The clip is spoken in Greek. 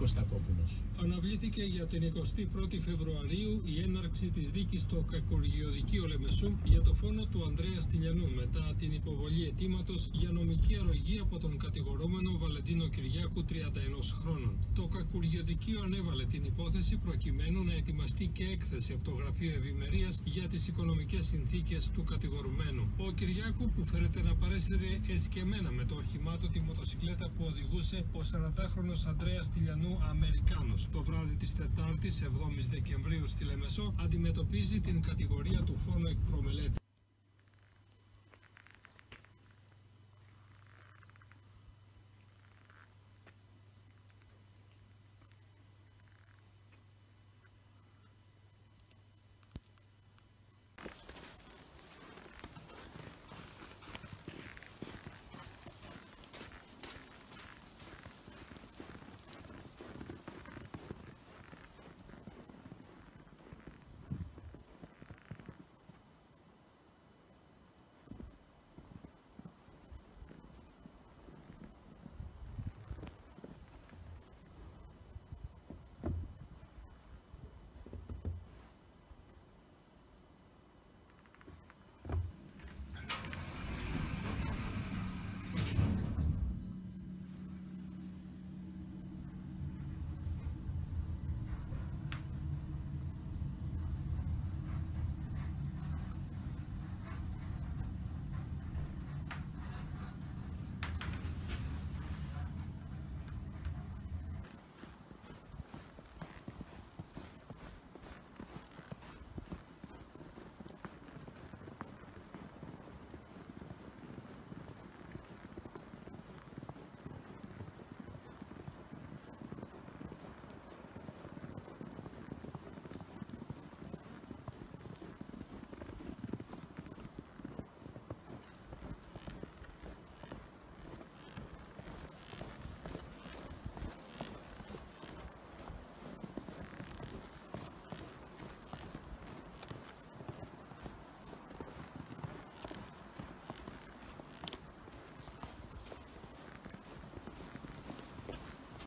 Κωστακόπουλος. Αναβλήθηκε για την 21η Φεβρουαρίου η έναρξη της δίκης στο Κακουργειοδικείο Λεμεσού για το φόνο του Ανδρέα Στυλιανού μετά την υποβολή αιτήματος για νομική αρρωγή από τον κατηγορούμενο Βαλεντίνο Κυριάκου 31 χρόνων. Το Κακουργειοδικείο ανέβαλε την υπόθεση προκειμένου να ετοιμαστεί και έκθεση από το Γραφείο Ευημερίας για τις οικονομικές συνθήκες του κατηγορουμένου. Ο Κυριάκου, που φέρεται να παρέσυρε εσκεμμένα με το όχημά του τη μοτοσικλέτα που οδηγούσε ο 40χρονος Ανδρέας Στυλιανού Αμερικάνος, το βράδυ της Τετάρτης 7ης Δεκεμβρίου στη Λεμεσό, αντιμετωπίζει την κατηγορία του φόνου εκ προμελέτη.